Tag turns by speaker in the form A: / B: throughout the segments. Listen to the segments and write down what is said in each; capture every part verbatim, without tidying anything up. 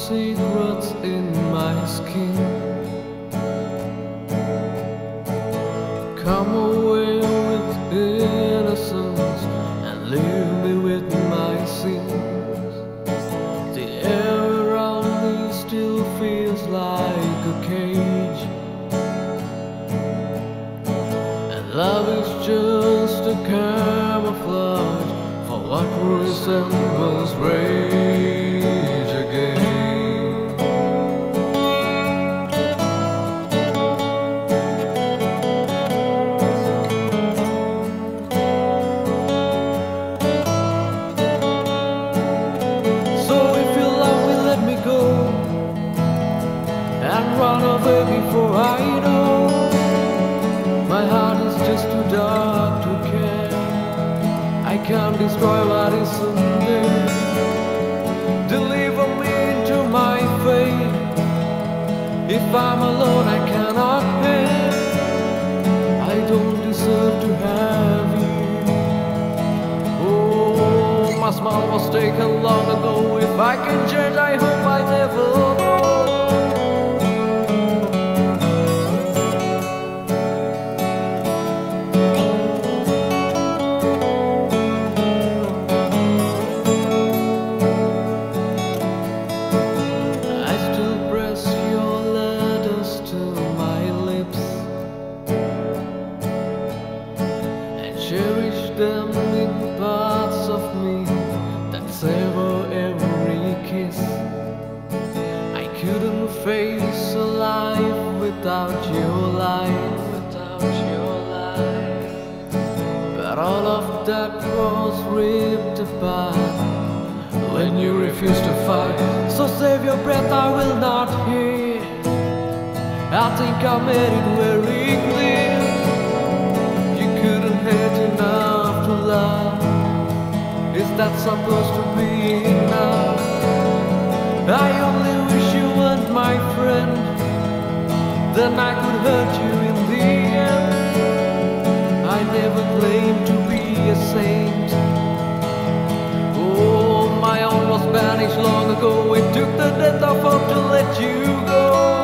A: secrets in my skin. Come away with innocence and leave me with my sins. The air around me still feels like a cage, and love is just a camouflage for what resembles rage again. Run away before I know. My heart is just too dark to care. I can't destroy what isn't there. Deliver me into my fate. If I'm alone I cannot bear. I don't deserve to have you. Oh, my smile was taken long ago. If I can change, I hope I never know. Cherish them in parts of me that savor every kiss. I couldn't face a life without your light, without your light. But all of that was ripped apart when you refused to fight. So save your breath, I will not hear. I think I made it very clear. Couldn't hate enough to love. Is that supposed to be enough? I only wish you weren't my friend, then I could hurt you in the end. I never claimed to be a saint. Oh, my own was banished long ago. It took the death of hope to let you go.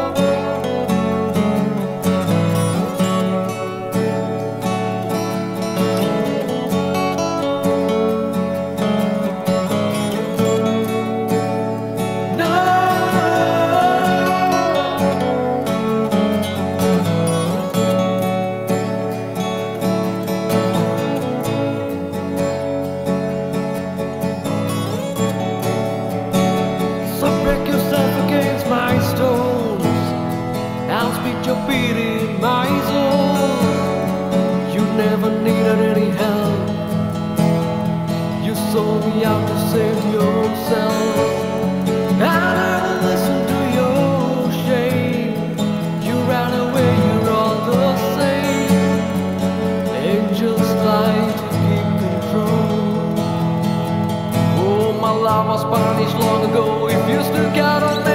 A: Your beat in my soul. You never needed any help. You sold me out to save yourself. I never listened to your shame. You ran away, you're all the same. Angels try to keep control. Oh, my love was punished long ago. If you still got on